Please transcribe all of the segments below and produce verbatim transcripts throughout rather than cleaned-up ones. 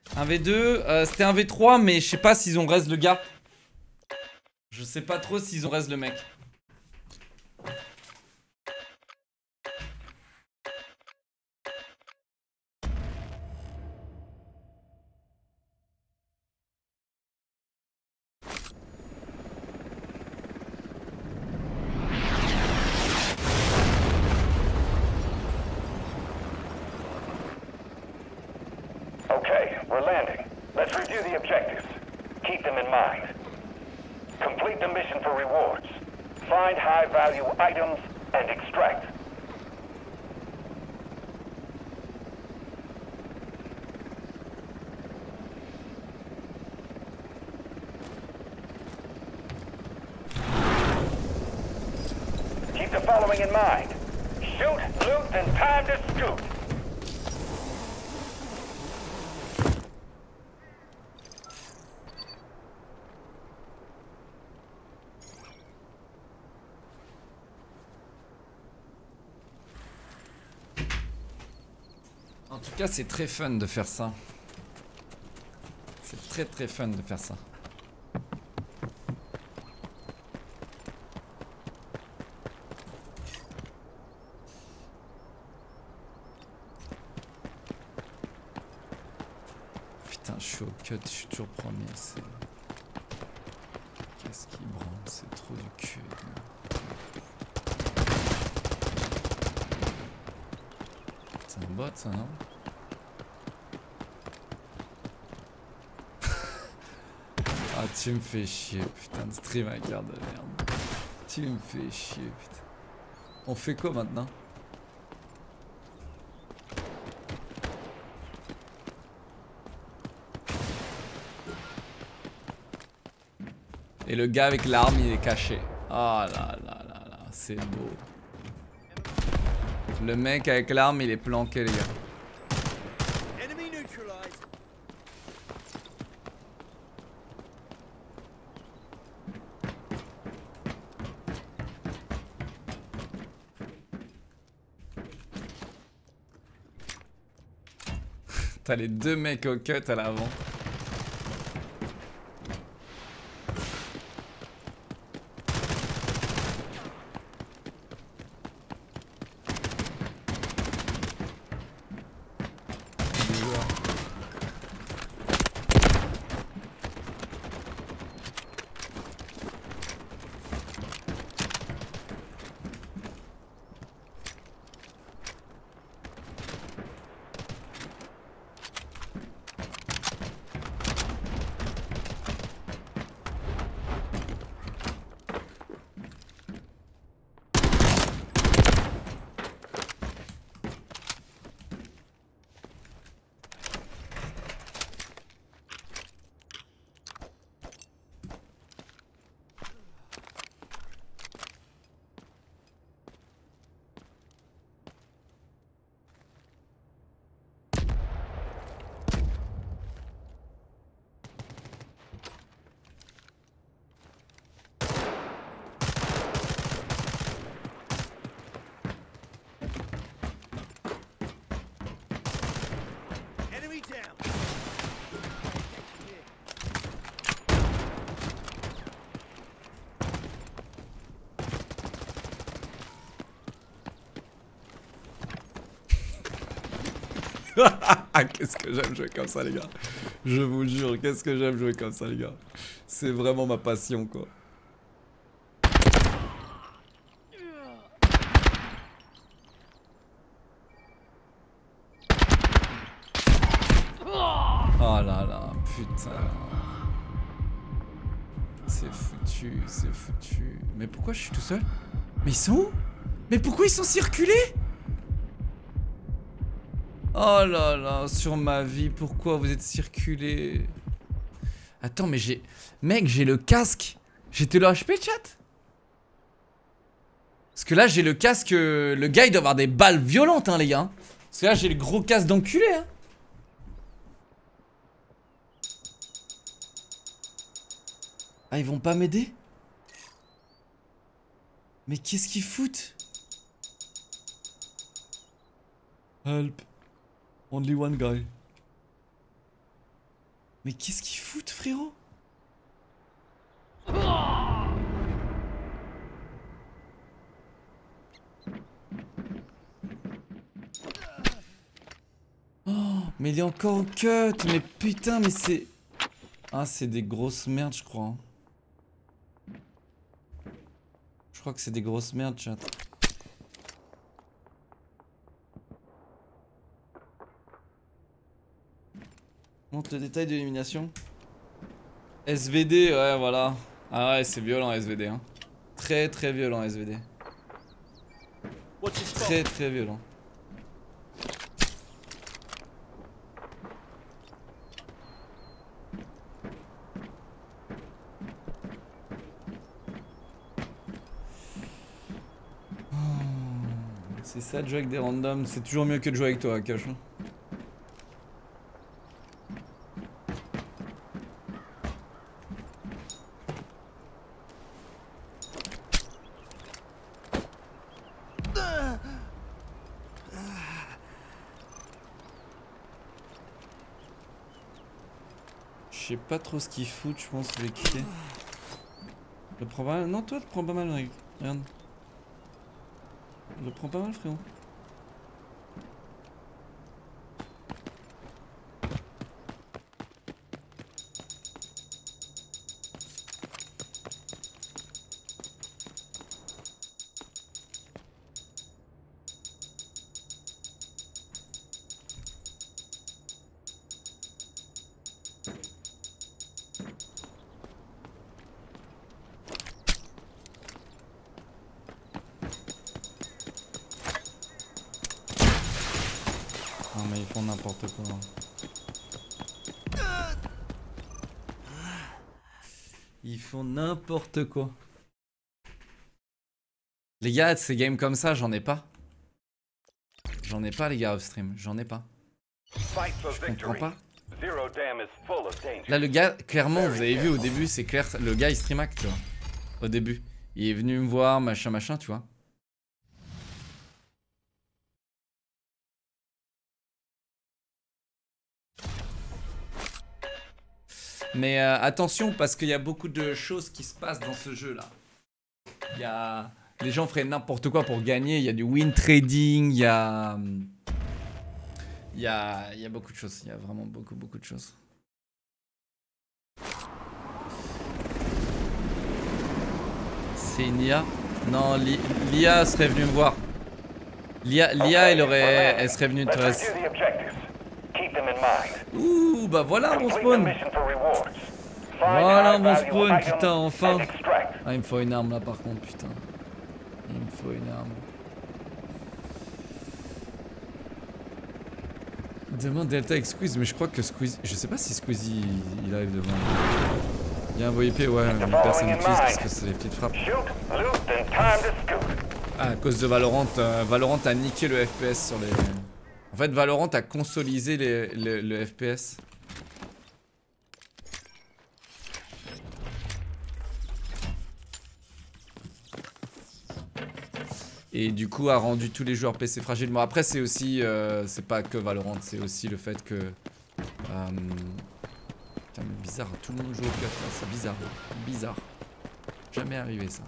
un v deux, euh, c'était un v trois, mais je sais pas s'ils ont raise le gars. Je sais pas trop s'ils ont raise le mec. Okay, we're landing. Let's review the objectives. Keep them in mind. Complete the mission for rewards. Find high-value items and extract. Keep the following in mind. Shoot, loot, and time to scoot. En tout cas, c'est très fun de faire ça. C'est très très fun de faire ça. Putain, je suis au cut, je suis toujours premier. C'est... Qu'est-ce qui branle? C'est trop du cul. C'est un bot ça, non? Ah, tu me fais chier, putain de stream à quart de merde. Tu me fais chier, putain. On fait quoi maintenant? Et le gars avec l'arme, il est caché. Ah là là là là, c'est beau. Le mec avec l'arme, il est planqué, les gars. T'as les deux mecs au cut à l'avant. Qu'est-ce que j'aime jouer comme ça, les gars. Je vous jure, qu'est-ce que j'aime jouer comme ça, les gars. C'est vraiment ma passion, quoi. Oh là là, putain. C'est foutu, c'est foutu. Mais pourquoi je suis tout seul? Mais ils sont où? Mais pourquoi ils sont circulés? Oh là là, sur ma vie, pourquoi vous êtes circulés? Attends, mais j'ai... Mec, j'ai le casque. J'étais le H P, chat? Parce que là, j'ai le casque... Le gars, il doit avoir des balles violentes, hein, les gars. Parce que là, j'ai le gros casque d'enculé, hein. Ah, ils vont pas m'aider? Mais qu'est-ce qu'ils foutent? Help. Only one guy. Mais qu'est-ce qu'ils foutent, frérot? Oh, mais il est encore au cut. Mais putain, mais c'est... Ah, c'est des grosses merdes, je crois. Je crois que c'est des grosses merdes, chat. Montre le détail de l'élimination. S V D, ouais, voilà. Ah ouais, c'est violent, S V D. Hein. Très, très violent, S V D. Très, très violent. C'est ça de jouer avec des randoms, c'est toujours mieux que de jouer avec toi, Cash. Je sais pas trop ce qu'il fout, je pense que je vais quitter. Je le prends pas mal. Non, toi, tu le prends pas mal, Rick. Regarde. Je le prends pas mal, frérot. Non mais ils font n'importe quoi. Ils font n'importe quoi. Les gars, ces games comme ça, j'en ai pas. J'en ai pas les gars off stream, j'en ai pas. Je comprends pas. Là le gars, clairement, vous avez vu au début, c'est clair, le gars il stream hack, tu vois. Au début. Il est venu me voir, machin machin, tu vois. Mais euh, attention, parce qu'il y a beaucoup de choses qui se passent dans ce jeu là. Il y a... Les gens feraient n'importe quoi pour gagner, il y a du win trading, il y a... Il y a... Il y a beaucoup de choses, il y a vraiment beaucoup beaucoup de choses. C'est une I A? Non, l'I A serait venue me voir. L'I A, l'I A elle, aurait... elle serait venue te rester. Ouh, bah voilà mon spawn. Voilà mon spawn, putain, enfin. Ah, il me faut une arme là par contre, putain. Il me faut une arme. Demain Delta avec Squeeze, mais je crois que Squeeze... Je sais pas si Squeezie il, il arrive devant. Il y a un V I P, ouais, mais personne n'utilise parce que c'est les petites frappes. Ah, à cause de Valorant, euh, Valorant a niqué le F P S sur les... En fait, Valorant a consolidé les, le, le F P S. Et du coup a rendu tous les joueurs P C fragiles. Bon après c'est aussi, euh, c'est pas que Valorant, c'est aussi le fait que... Euh... Putain mais bizarre, tout le monde joue au cut là, c'est bizarre. Bizarre. Jamais arrivé ça.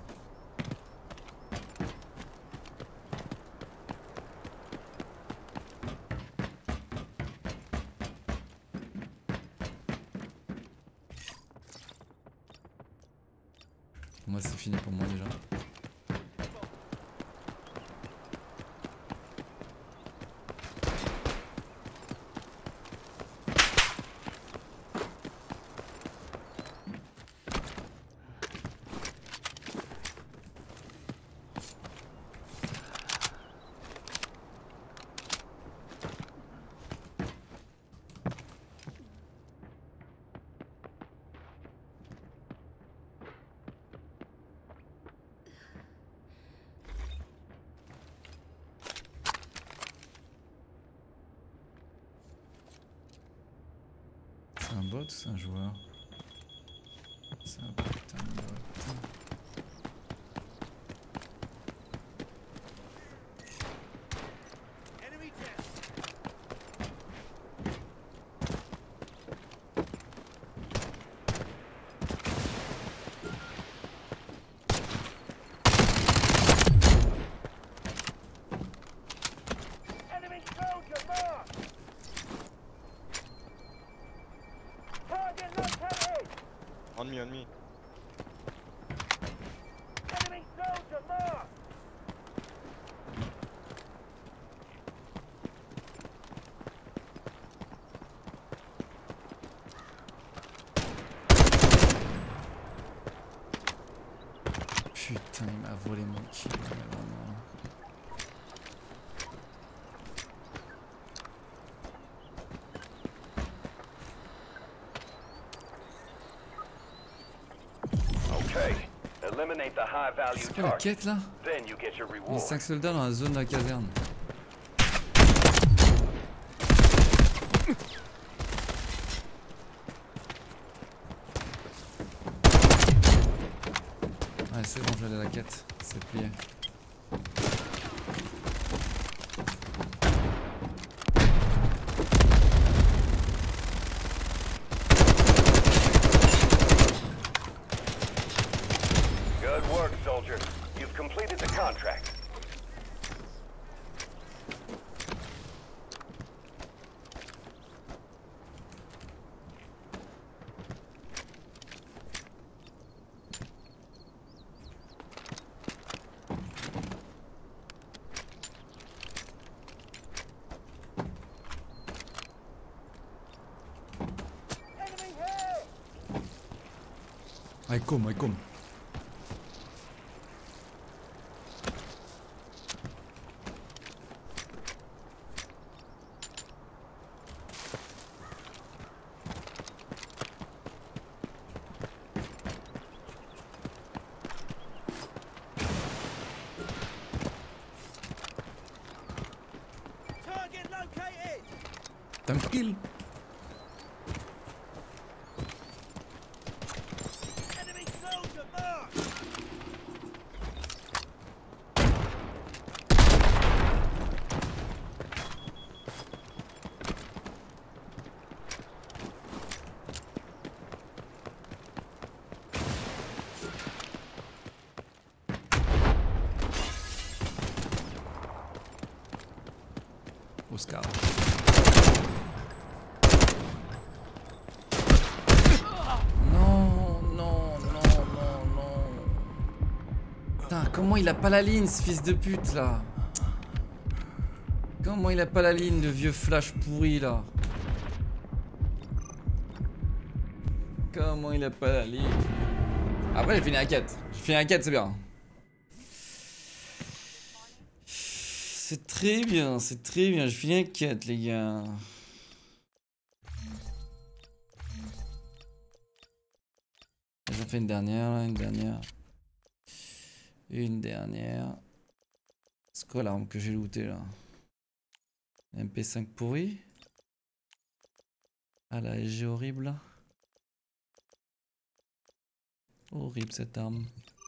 Moi c'est fini pour moi déjà. C'est un bot ou c'est un joueur? C'est un putain de bot. voler mon kill. C'est quoi la quête là? Les cinq soldats dans la zone de la caserne. Ouais, c'est bon, j'allais à la quête. C'est plié. I come, I come. Tranquille. Oscar. Non, non, non, non, non. Putain, comment il a pas la ligne, ce fils de pute là? Comment il a pas la ligne, le vieux flash pourri là? Comment il a pas la ligne? Après, j'ai fini la quête. J'ai fini la quête, c'est bien. C'est très bien, c'est très bien. J'ai fini la quête, les gars. J'en fais une dernière, là, une dernière. Une dernière. C'est quoi l'arme que j'ai lootée là? M P cinq pourri. Ah la L G horrible là. Horrible cette arme.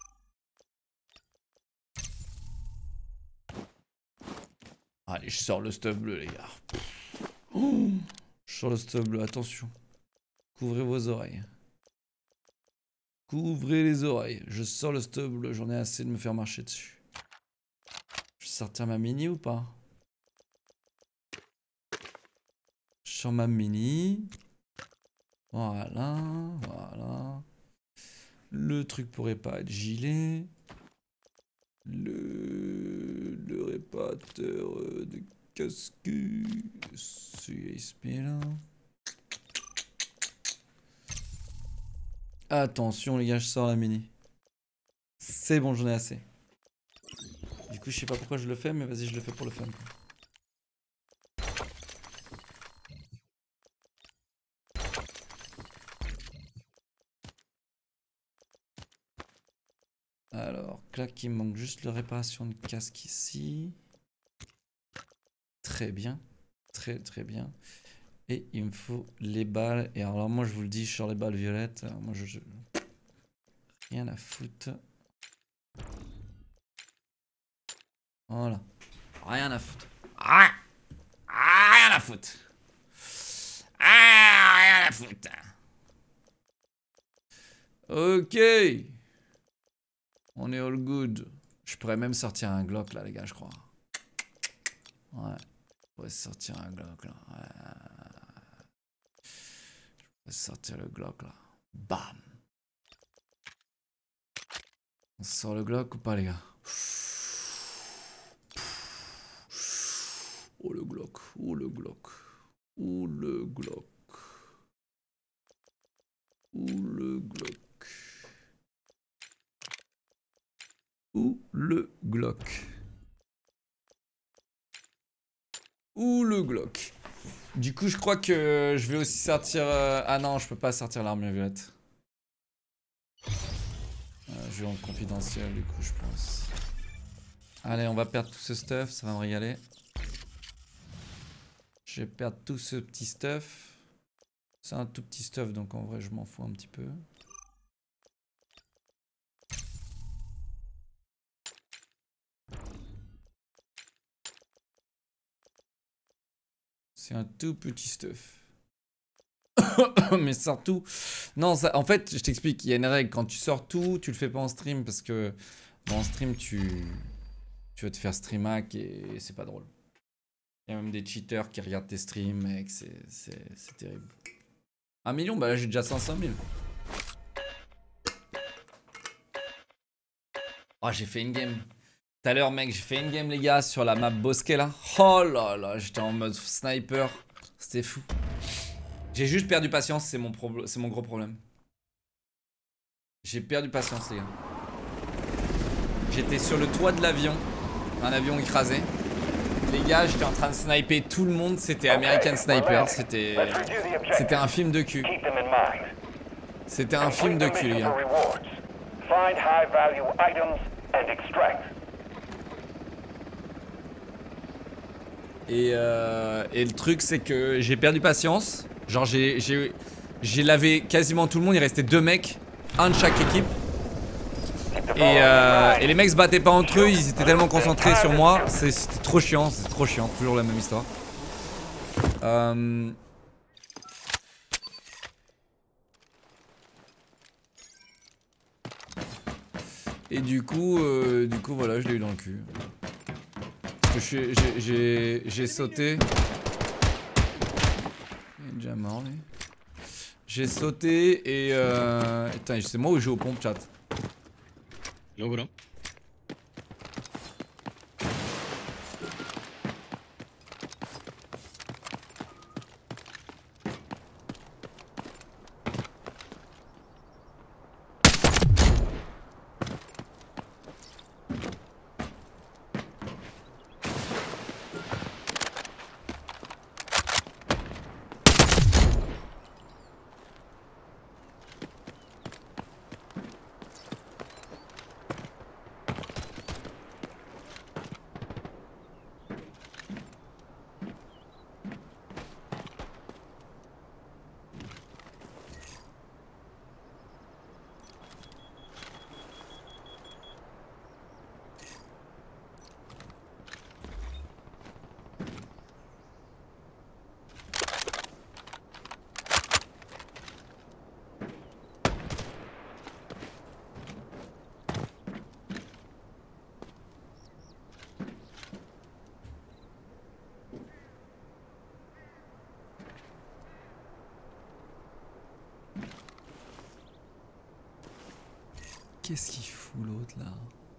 Allez, je sors le stuff bleu, les gars. Oh, je sors le stuff bleu, attention. Couvrez vos oreilles. Couvrez les oreilles. Je sors le stuff bleu, j'en ai assez de me faire marcher dessus. Je vais sortir ma mini ou pas? Je sors ma mini. Voilà, voilà. Le truc pourrait pas être gilet. Le, le réparateur de casque. C S P là. Attention les gars, je sors la mini. C'est bon, j'en ai assez. Du coup, je sais pas pourquoi je le fais, mais vas-y, je le fais pour le fun. Alors, clac, il me manque juste la réparation de casque ici. Très bien. Très très bien. Et il me faut les balles. Et alors moi je vous le dis, je sors les balles violettes. Alors, moi je, je... Rien à foutre. Voilà. Rien à foutre. Rien, rien à foutre. Rien à foutre. Ok. On est all good. Je pourrais même sortir un Glock là les gars, je crois. Ouais. Je pourrais sortir un Glock là. Ouais. Je pourrais sortir le Glock là. Bam. On sort le Glock ou pas les gars? Oh le Glock. Oh le Glock. Oh le Glock. Oh le Glock. Oh le Glock. Ou le Glock. Du coup, je crois que je vais aussi sortir... Euh... Ah non, je peux pas sortir l'armure violette. Euh, je vais en confidentiel, du coup, je pense. Allez, on va perdre tout ce stuff, ça va me régaler. Je vais perdre tout ce petit stuff. C'est un tout petit stuff, donc en vrai, je m'en fous un petit peu. C'est un tout petit stuff. Mais sors tout. Non, ça, en fait, je t'explique, il y a une règle. Quand tu sors tout, tu le fais pas en stream parce que bon, en stream, tu, tu vas te faire stream hack et c'est pas drôle. Il y a même des cheaters qui regardent tes streams, mec, c'est terrible. Un million, bah là j'ai déjà cinq cent mille. Oh, j'ai fait une game. Tout à l'heure, mec, j'ai fait une game, les gars, sur la map Bosquet là. Oh là là, j'étais en mode sniper. C'était fou. J'ai juste perdu patience, c'est mon, c'est mon gros problème. J'ai perdu patience, les gars. J'étais sur le toit de l'avion, un avion écrasé. Les gars, j'étais en train de sniper tout le monde, c'était American Sniper, c'était c'était un film de cul. C'était un film de cul, les gars. Et, euh, et le truc, c'est que j'ai perdu patience. Genre, j'ai j'ai lavé quasiment tout le monde, il restait deux mecs, un de chaque équipe. Et, euh, et les mecs se battaient pas entre eux, ils étaient tellement concentrés sur moi, c'était trop chiant, c'est trop chiant, toujours la même histoire. Euh... Et du coup, euh, du coup voilà, je l'ai eu dans le cul. J'ai sauté. Il est déjà mort lui. J'ai sauté et euh... Putain, c'est moi où je joue aux pompes, chat. Là voilà. Qu'est-ce qu'il fout l'autre là?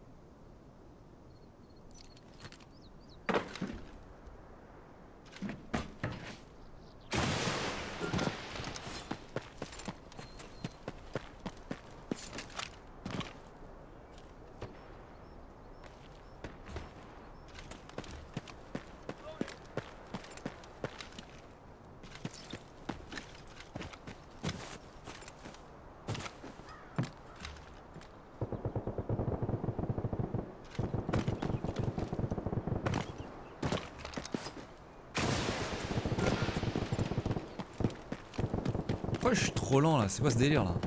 Pourquoi je suis trop lent là? C'est quoi ce délire là?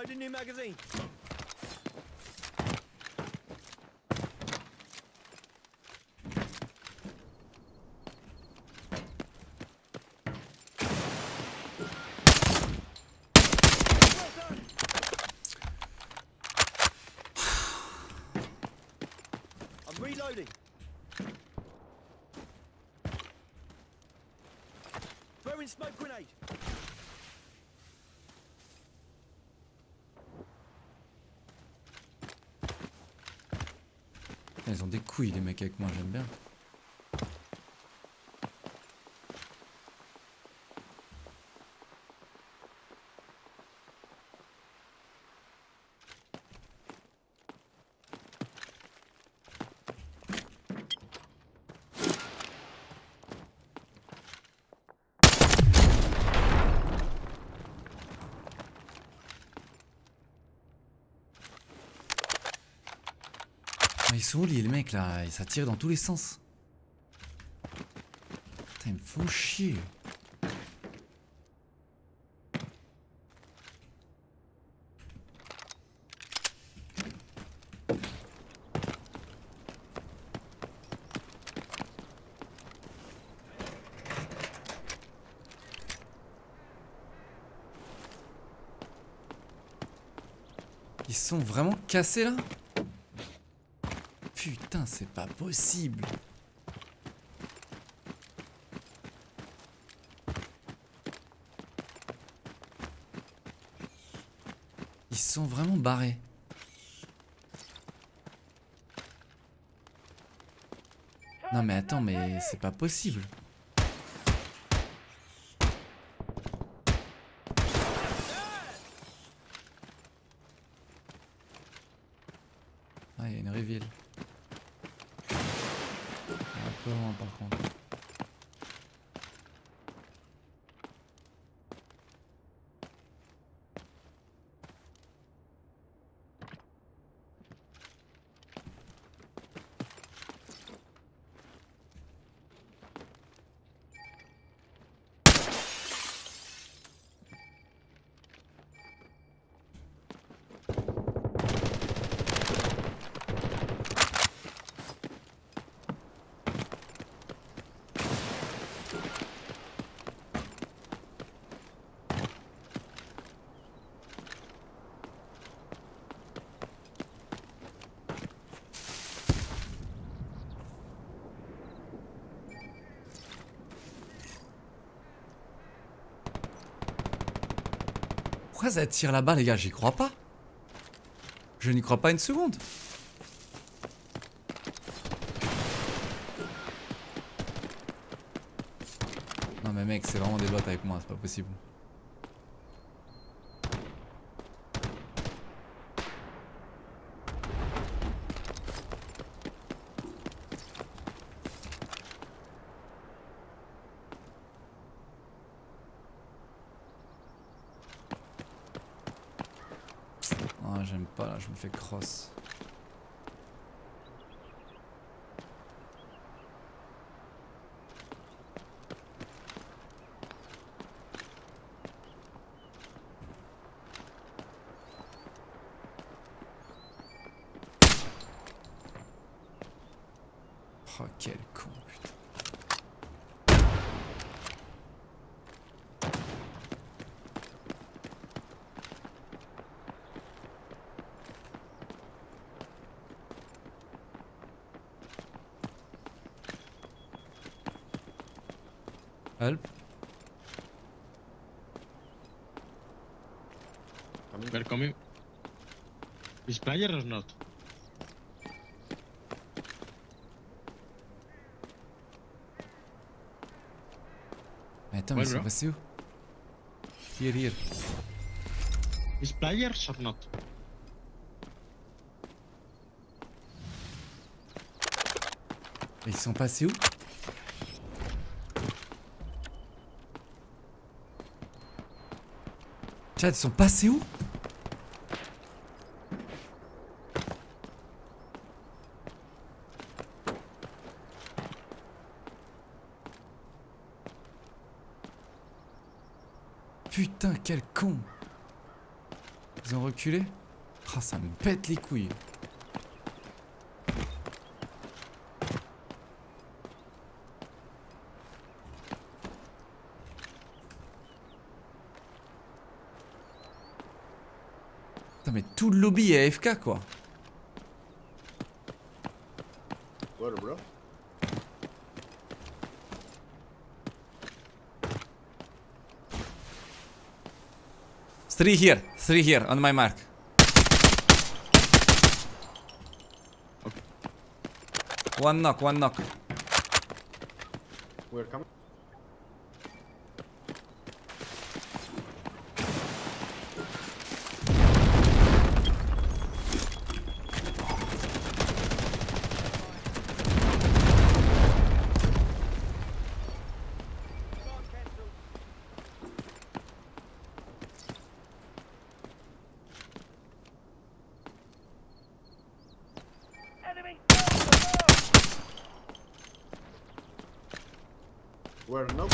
Loading new magazine. I'm reloading. Throwing smoke grenade. Ils ont des couilles les mecs avec moi, j'aime bien. Ils sont où les mecs là? Ça tire dans tous les sens. Putain, ils me font chier. Ils sont vraiment cassés là? Putain, c'est pas possible. Ils sont vraiment barrés. Non mais attends, mais c'est pas possible. Ah, il y a une reveal. Un peu loin par contre. Pourquoi ça tire là-bas les gars? J'y crois pas. Je n'y crois pas une seconde. Non mais mec, c'est vraiment des bots avec moi, c'est pas possible. Ah, j'aime pas là, je me fais cross. Oh quel con, putain. Help. They're coming. Is player or not? Mais attends, mais ils Ouais, sont bro. passés où? Here, here. Is players or not? Mais ils sont passés où? Chat, ils sont passés où? Putain, quel con! Ils ont reculé. Ah, ça me pète les couilles. Putain, mais tout le lobby est A F K quoi. What, bro? Three here, three here on my mark. One knock, one knock. We're coming. We're no.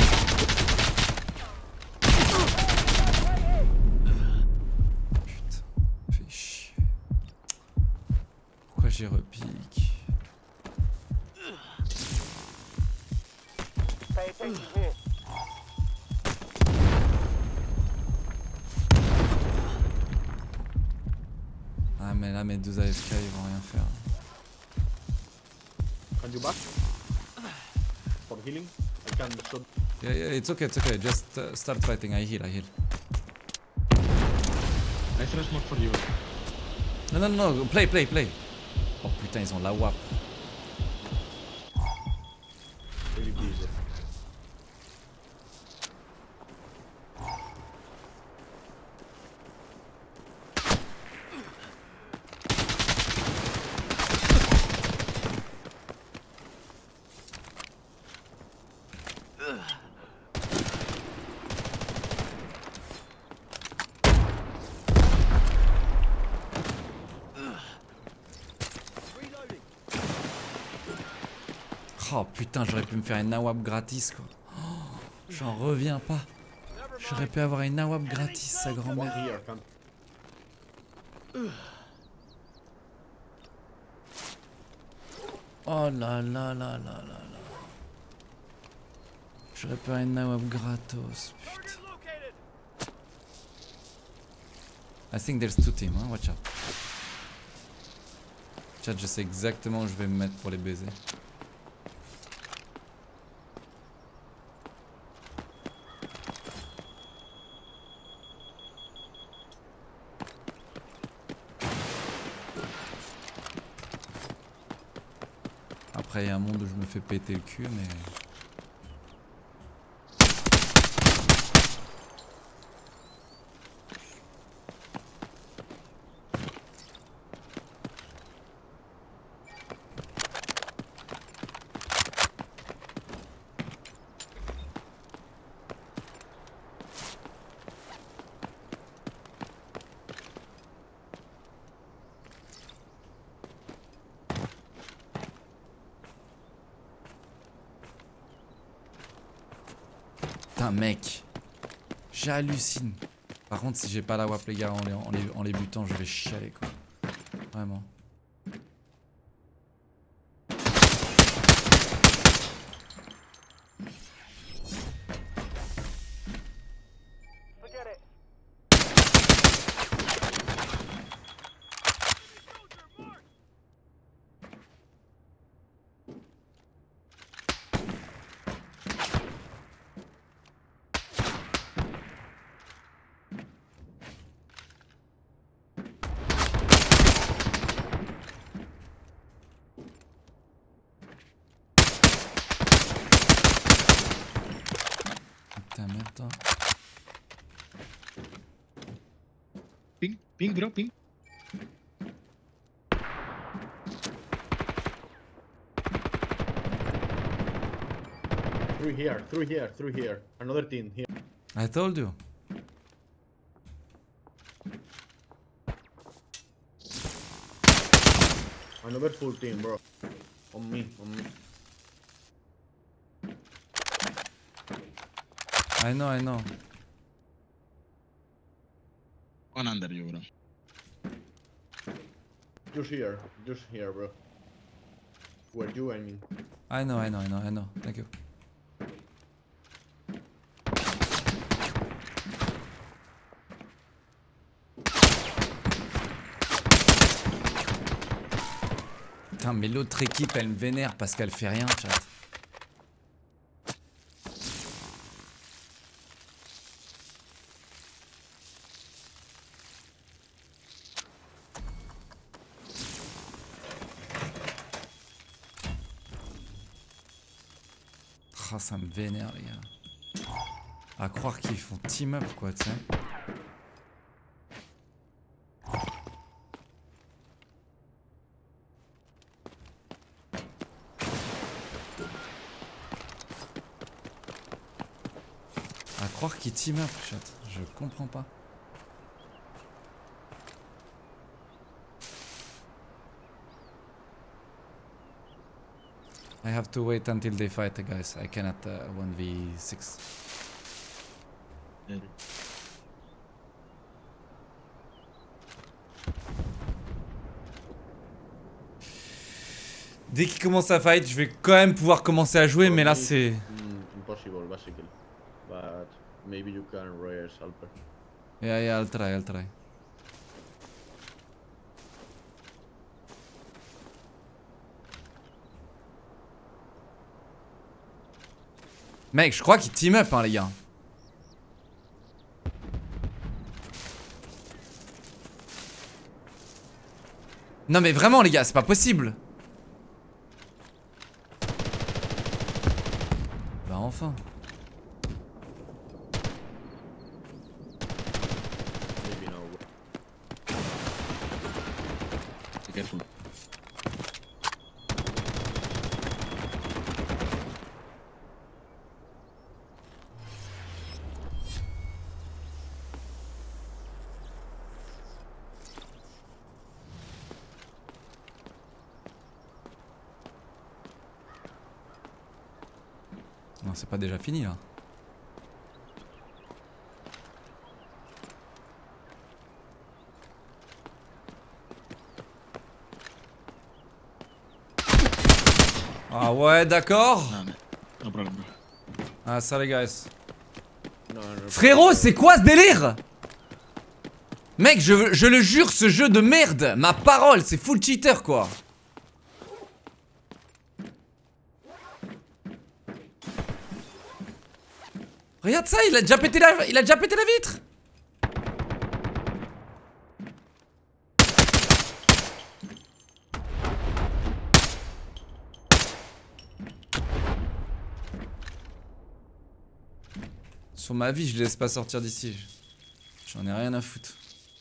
Putain, fais chier. Pourquoi j'ai repique? Ah mais là mes deux A F K ils vont rien faire. Can you back? For healing? I can shot. Yeah, yeah, it's okay, it's okay. Just uh, start fighting. I heal, I heal. I flash smoke for you. Non, non, non, play, play, play. Oh putain, ils ont la W A P. Really busy. Reloading. Oh putain, j'aurais pu me faire une A W A P gratis quoi. Oh, j'en reviens pas. J'aurais pu avoir une A W A P gratis, sa One grand-mère. here, can. Oh là là là là là là. J'aurais pu avoir une A W A P gratos, putain. I think there's two teams, hein, watch out. Chat, je sais exactement où je vais me mettre pour les baiser. Après, il y a un monde où je me fais péter le cul, mais... Putain mec, j'hallucine. Par contre si j'ai pas la W A P les gars en les, en les, en les butant je vais chialer quoi. Vraiment. Putain merde toi. Ping, ping, bro, ping. Through here, through here, through here. Another team here. I told you. Another full team, bro. On me, on me. I know, I know. One under you, bro. Just here, just here, bro. Where you aiming? I know, I know, I know, I know. Thank you. Putain, mais l'autre équipe, elle me vénère parce qu'elle fait rien, chat. Ah, ça me vénère, les gars. À croire qu'ils font team up, quoi, tu sais. À croire qu'ils team up, chat. Je comprends pas. I have to wait until they fight, guys. I cannot uh, one v six. Yeah. Dès qu'ils commencent à fight, je vais quand même pouvoir commencer à jouer, mais là c'est... Mm, impossible, basically. But maybe you can raise Alper. Yeah, yeah, I'll try, I'll try. Mec, je crois qu'ils team up, hein, les gars. Non mais vraiment, les gars, c'est pas possible. Bah enfin. Maybe now. Be careful. Non, c'est pas déjà fini là. Ah ouais, d'accord. No, no, no problem, bro. Ah, ça les guys. No, no, Frérot, c'est quoi ce délire? Mec, je, je le jure, ce jeu de merde, ma parole, c'est full cheater quoi. Regarde ça, il a déjà pété la, il a déjà pété la vitre. Sur ma vie, je les laisse pas sortir d'ici. J'en ai rien à foutre.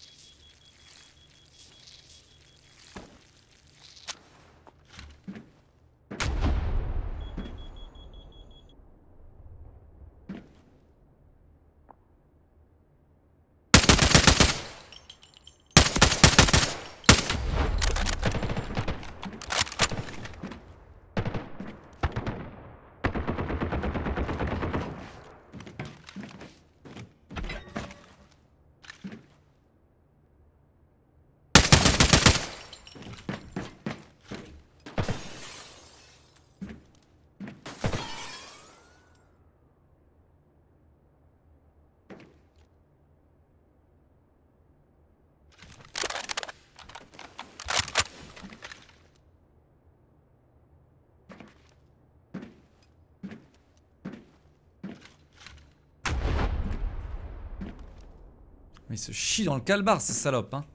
Mais il se chie dans le calbar, ces salopes, hein.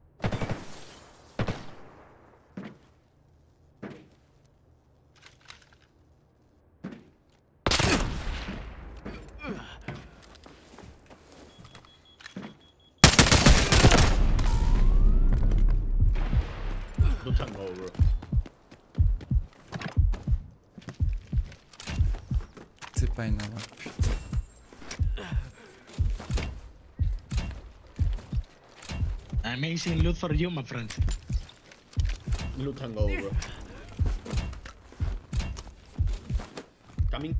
Don't tango, bro. C'est pas une arme, putain. Amazing loot for you, my friend. Loot and go, bro. Coming.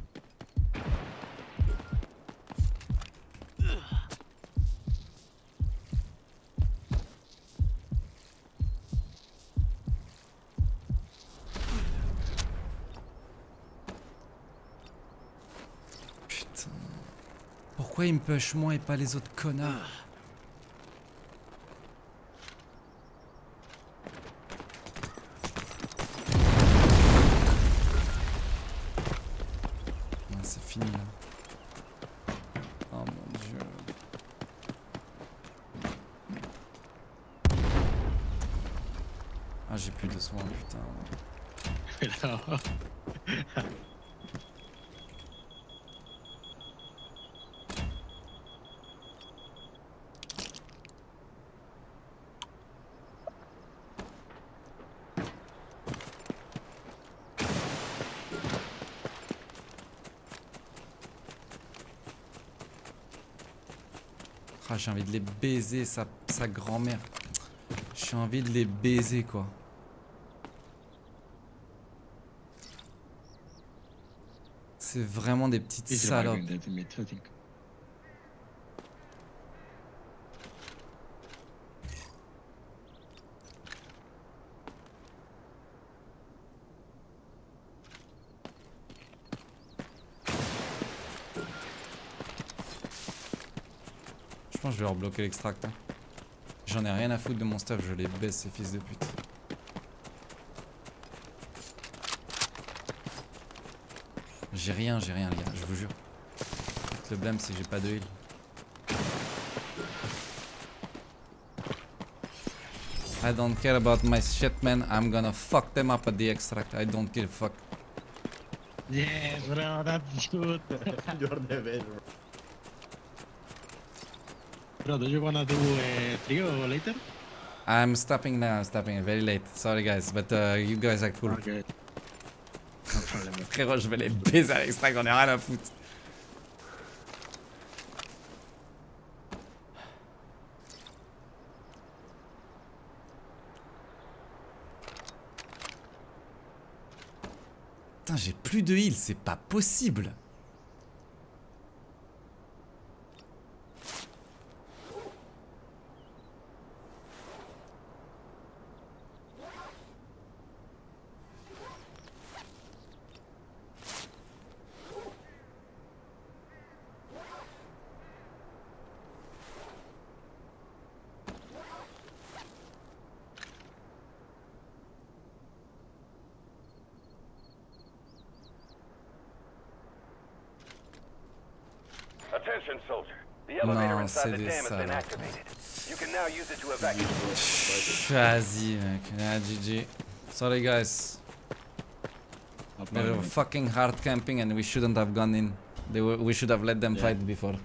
Pourquoi il me push moi et pas les autres connards? Ah, c'est fini là. Oh mon dieu. Ah, j'ai plus de soins, putain. Ah, j'ai envie de les baiser, sa, sa grand-mère. J'ai envie de les baiser, quoi. C'est vraiment des petites salopes. Je pense que je vais leur bloquer l'extract. Hein. J'en ai rien à foutre de mon stuff, je les baisse ces fils de pute. J'ai rien, j'ai rien les gars, je vous jure. Le blême c'est que j'ai pas de heal. I don't care about my shit man, I'm gonna fuck them up at the extract, I don't give a fuck. Yes bro, that's good. You're the best, bro. Bro, do you wanna do a trio later? I'm stopping now, stopping very late, sorry guys, but uh, you guys are cool. Okay. No problem. Frérot, je vais les baiser à l'extract, on est rien à foutre. Putain, j'ai plus de heal, c'est pas possible. Attention, soldier. The elevator Non, inside c'est the des dam has been salopes. activated. You can now use it to evacuate. Vas-y mec, ah, G G. Sorry guys. No They were problem. fucking hard camping and we shouldn't have gone in. They were, we should have let them Yeah. fight before.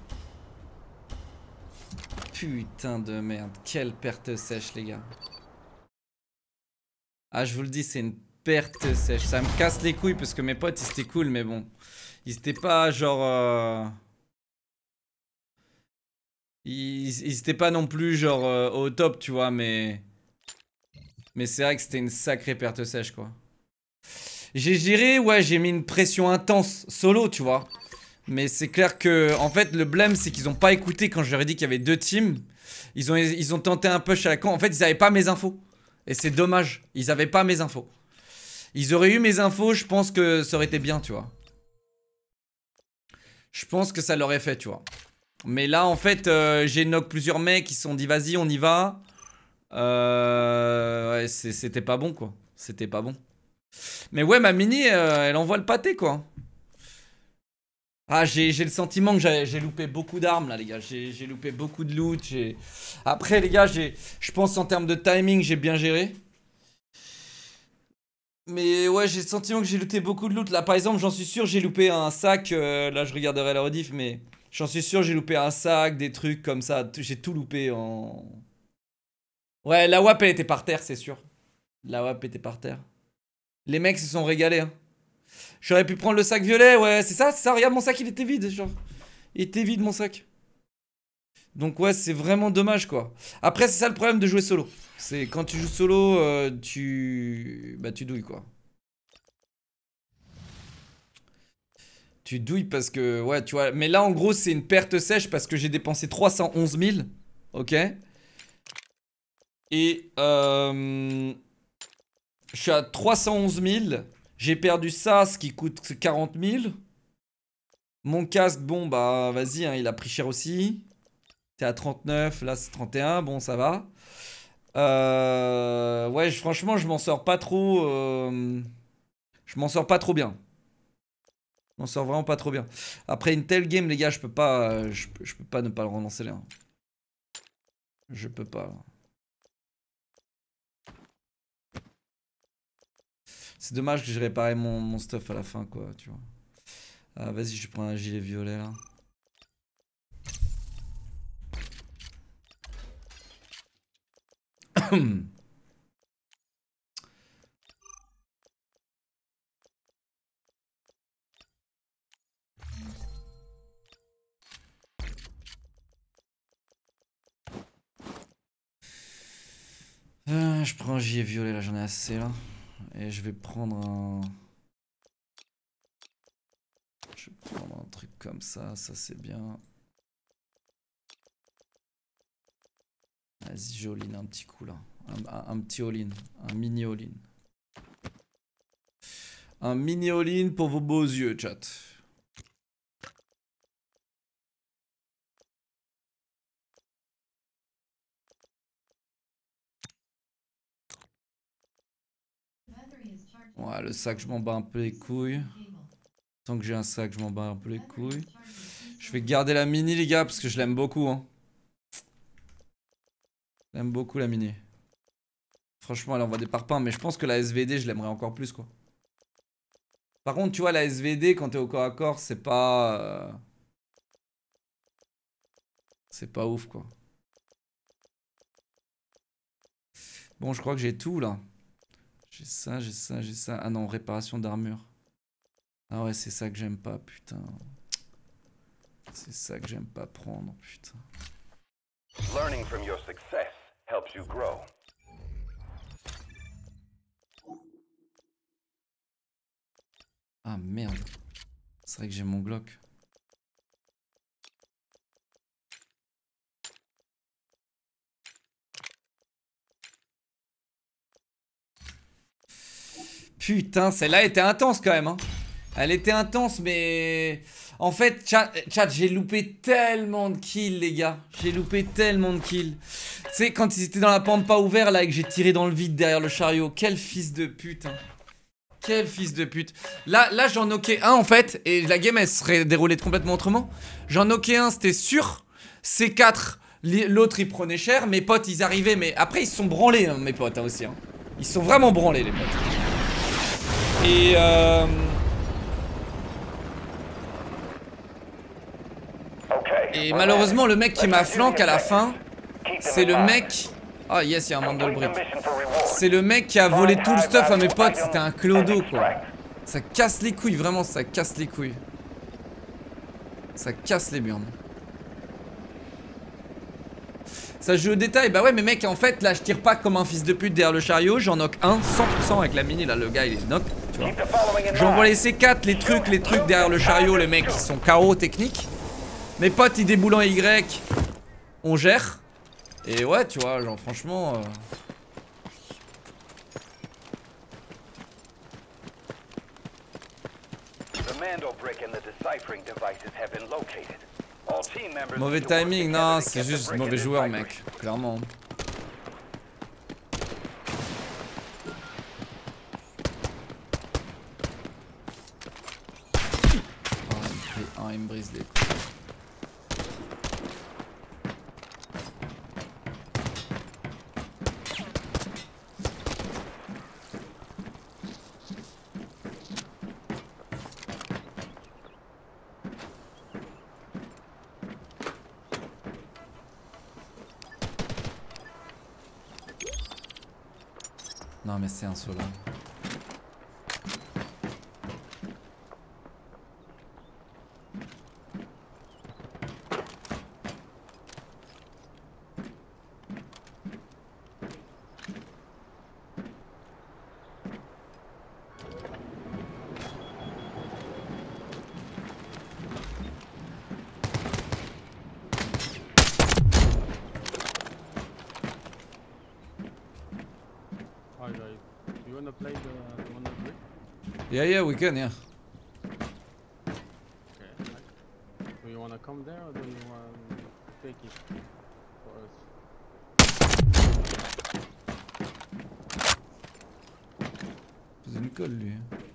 Putain de merde, quelle perte sèche les gars. Ah je vous le dis, c'est une perte sèche. Ça me casse les couilles parce que mes potes ils étaient cool mais bon. Ils étaient pas genre... Euh... Ils, ils étaient pas non plus genre euh, au top tu vois mais... Mais c'est vrai que c'était une sacrée perte sèche quoi. J'ai géré, ouais j'ai mis une pression intense solo tu vois. Mais c'est clair que en fait le blême c'est qu'ils ont pas écouté quand je leur ai dit qu'il y avait deux teams. Ils ont, ils ont tenté un push à la con. En fait ils avaient pas mes infos. Et c'est dommage, ils avaient pas mes infos. Ils auraient eu mes infos, je pense que ça aurait été bien tu vois. Je pense que ça l'aurait fait tu vois. Mais là en fait euh, j'ai knock plusieurs mecs qui se sont dit vas-y on y va. Euh, ouais c'était pas bon quoi. C'était pas bon. Mais ouais ma mini euh, elle envoie le pâté quoi. Ah j'ai le sentiment que j'ai loupé beaucoup d'armes là les gars. J'ai loupé beaucoup de loot. Après les gars je pense en termes de timing j'ai bien géré. Mais ouais j'ai le sentiment que j'ai looté beaucoup de loot. Là par exemple j'en suis sûr j'ai loupé un sac. Euh, là je regarderai la rediff mais j'en suis sûr j'ai loupé un sac, des trucs comme ça. J'ai tout loupé en... Ouais la W A P elle était par terre c'est sûr. La W A P était par terre. Les mecs se sont régalés hein. J'aurais pu prendre le sac violet, ouais, c'est ça, c'est ça, regarde mon sac, il était vide, genre. Il était vide mon sac. Donc ouais, c'est vraiment dommage quoi. Après, c'est ça le problème de jouer solo. C'est quand tu joues solo, euh, tu... Bah tu douilles quoi. Tu douilles parce que, ouais, tu vois. Mais là, en gros, c'est une perte sèche parce que j'ai dépensé trois cent onze mille. Ok. Et, euh... je suis à trois cent onze mille. J'ai perdu ça, ce qui coûte quarante mille. Mon casque, bon bah vas-y, hein, il a pris cher aussi. T'es à trente-neuf, là c'est trente et un, bon ça va. Euh... Ouais, je, franchement, je m'en sors pas trop... Euh... Je m'en sors pas trop bien. Je m'en sors vraiment pas trop bien. Après une telle game, les gars, je peux pas... euh, Je, je peux pas ne pas le relancer là. Je peux pas. C'est dommage que j'ai réparé mon, mon stuff à la fin, quoi, tu vois. Ah, vas-y, je prends un gilet violet, là. Euh, je prends un gilet violet, là, j'en ai assez, là. Et je vais prendre un... Je vais prendre un truc comme ça, ça c'est bien. Vas-y, je all-in un petit coup, là. Un, un, un petit all-in, un mini all-in. Un mini all-in pour vos beaux yeux, chat. Ouais, le sac, je m'en bats un peu les couilles. Tant que j'ai un sac, je m'en bats un peu les couilles. Je vais garder la mini, les gars, parce que je l'aime beaucoup. Hein. J'aime beaucoup la mini. Franchement, elle envoie des parpaings, mais je pense que la S V D, je l'aimerais encore plus, quoi. Par contre, tu vois, la S V D, quand t'es au corps à corps, c'est pas... Euh... C'est pas ouf, quoi. Bon, je crois que j'ai tout, là. J'ai ça, j'ai ça, j'ai ça. Ah non, réparation d'armure. Ah ouais, c'est ça que j'aime pas, putain. C'est ça que j'aime pas prendre, putain. Learning from your success helps you grow. Ah merde. C'est vrai que j'ai mon Glock. Putain, celle-là était intense quand même. Hein. Elle était intense, mais... En fait, chat, chat j'ai loupé tellement de kills, les gars. J'ai loupé tellement de kills. Tu sais, quand ils étaient dans la pampa ouverte, là, et que j'ai tiré dans le vide derrière le chariot. Quel fils de pute. Hein. Quel fils de pute. Là, là j'en knockais un, en fait, et la game, elle serait déroulée complètement autrement. J'en knockais un, c'était sûr. C quatre, l'autre, il prenait cher. Mes potes, ils arrivaient, mais après, ils se sont branlés, hein, mes potes, hein, aussi. Hein. Ils se sont vraiment branlés, les potes. Et euh... Et malheureusement le mec qui m'a flanqué à la fin, c'est le mec... Ah yes, il y a un mandel brick. C'est le mec qui a volé tout le stuff à mes potes, c'était un clodo quoi. Ça casse les couilles, vraiment ça casse les couilles. Ça casse les burnes. Ça joue au détail, bah ouais mais mec en fait là je tire pas comme un fils de pute derrière le chariot, j'en knock un, cent pour cent avec la mini là, le gars il est knock, tu vois. J'envoie les C quatre, les trucs, les trucs derrière le chariot, les mecs qui sont K O techniques. Mes potes ils déboulent en Y, on gère. Et ouais tu vois, genre franchement... Euh... Mauvais timing, non, c'est juste mauvais joueur, mec, clairement. Oh, il me brise les couilles. Non mais c'est insolent. Yeah, yeah, we can, yeah. wanna come there or do you wanna take it for us? C'est une colle lui.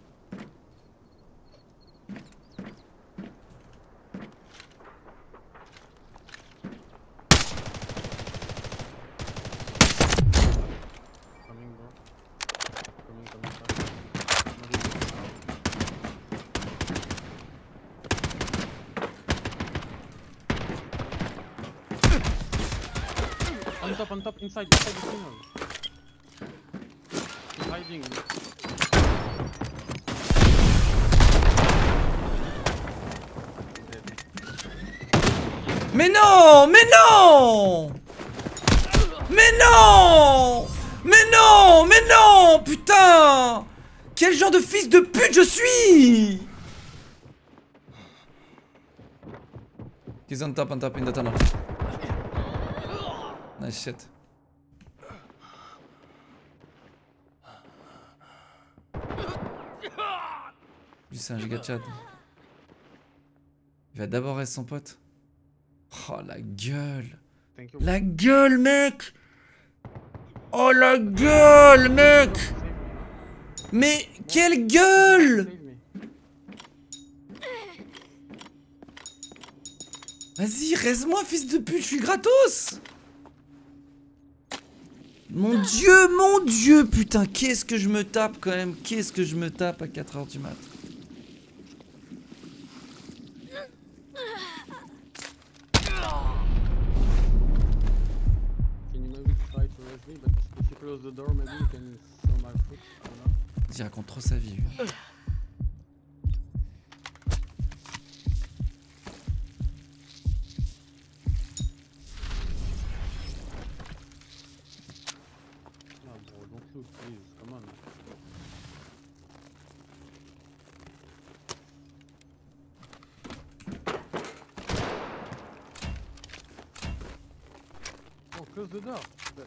Coming bro. Coming, coming back. Not even now. On top, on top, inside, inside the tunnel. He's hiding. Dead. Mais non, mais non, mais non, mais non, mais non, putain. Quel genre de fils de pute je suis. He's on top, on top, in the tunnel. Nice shit. Lui c'est un giga chat. Il va d'abord rester son pote. Oh la gueule. Thank you. La gueule mec. Oh la gueule mec. Save me. Mais quelle gueule. Save me. Vas-y, reste-moi fils de pute, je suis gratos. Mon dieu, mon dieu, putain, qu'est-ce que je me tape quand même. Qu'est-ce que je me tape à quatre heures du mat. Can you maybe try to raise me? But if you close the door, maybe you can sell my foot. I don't know. Il raconte trop sa vie. Lui. No, bro, don't loot, please. Come on. Oh, close the door. But...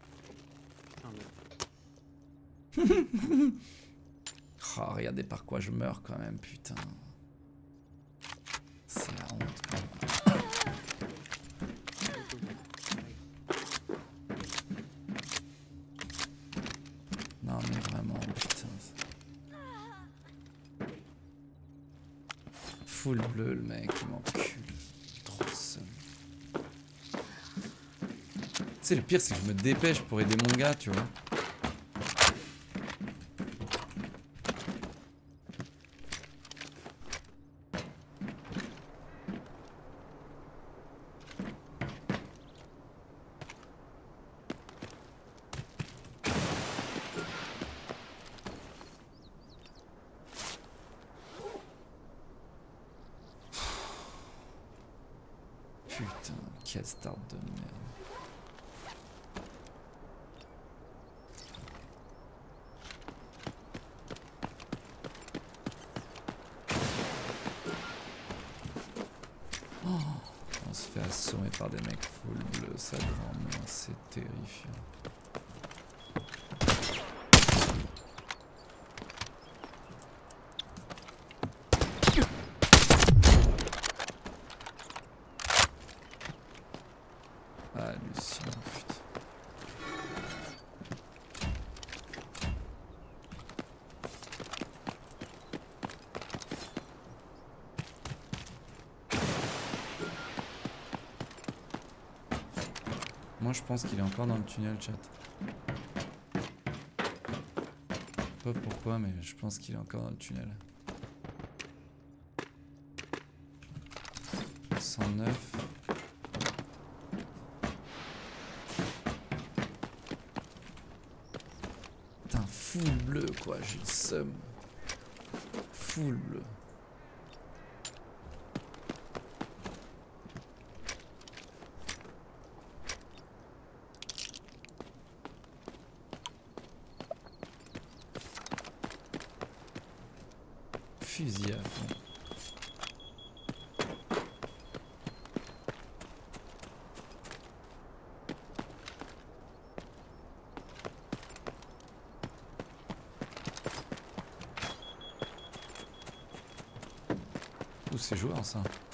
Putain, mais... Oh, regardez par quoi je meurs quand même, putain. C'est la honte quand même. Non mais vraiment, putain. Full bleu le mec, il m'encule. Trop seul. Tu sais le pire c'est que je me dépêche pour aider mon gars, tu vois. Putain, quel start de merde. Oh, on se fait assommer par des mecs full bleu, ça devant moi, c'est terrifiant. Hallucinant, putain. Moi je pense qu'il est encore dans le tunnel, chat. Pas pourquoi, mais je pense qu'il est encore dans le tunnel. cent neuf. Putain, full bleu quoi, j'ai le seum. Full bleu. Fusil à fond. Ouh, c'est joueur ça.